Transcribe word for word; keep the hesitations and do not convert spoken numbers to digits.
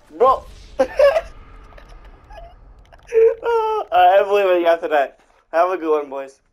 Bro. uh, I believe in you after that. Have a good one, boys.